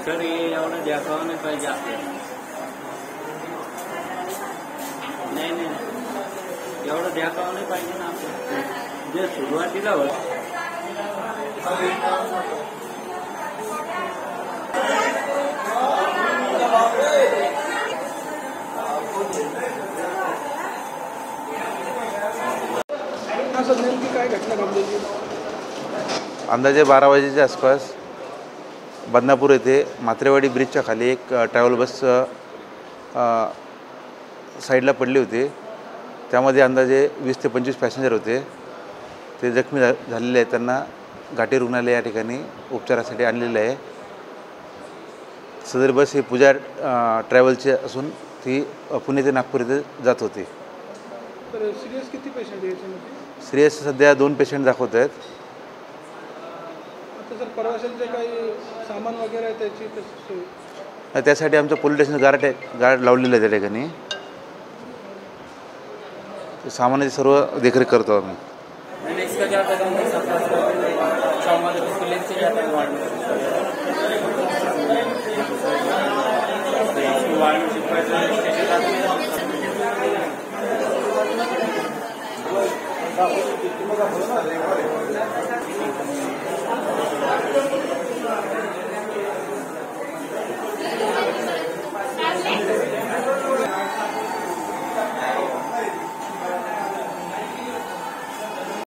तर एवढं द्यावं नाही पाहिजे आपल्याला. नाही नाही एवढं द्यावं नाही पाहिजे ना आपल्याला. जे सुरुवातीला होतं नेमकी काय घटना घडली? अंदाजे 12 वाजेच्या आसपास बदनापूर येथे म्हात्रेवाडी ब्रिजच्या खाली एक ट्रॅव्हल बस साईडला पडली होती. त्यामध्ये अंदाजे 20 ते 25 पॅसेंजर होते. ते जखमी झालेले आहेत. त्यांना घाटी रुग्णालय या ठिकाणी उपचारासाठी आणलेले आहे. सदर बस ही पूजा ट्रॅव्हलची असून ती पुणे ते नागपूर येथे जात होती. तर सिरियस किती पेशंट आहे याच्यामध्ये? सिरियस सध्या 2 पेशंट दाखवत आहेत. आता जर प्रवाशांचे काही सामान वगैरे आहे त्याची सोय? त्यासाठी आमचं पोलीस स्टेशन गार्ड लावलेलं आहे त्या ठिकाणी. सामानाची सर्व देखरेख करतो आम्ही. वाढ